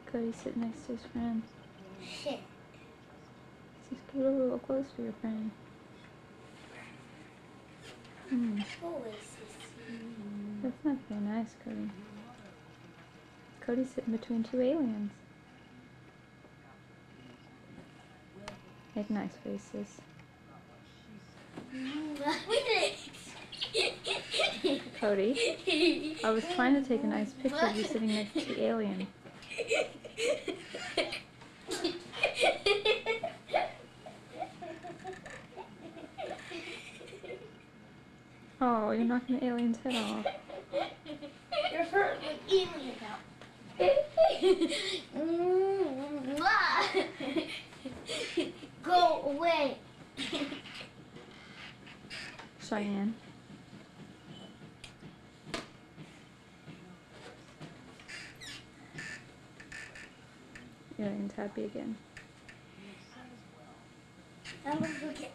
Cody sitting next to his friend. Shit. Just get a little close to your friend. That's not very nice, Cody. Cody's sitting between two aliens. Make nice faces. Cody, I was trying to take a nice picture of you sitting next to the alien. Oh, you're knocking the alien's head off. You're hurting the alien now. Go away. Cheyenne. Alien's happy again. I'm gonna go get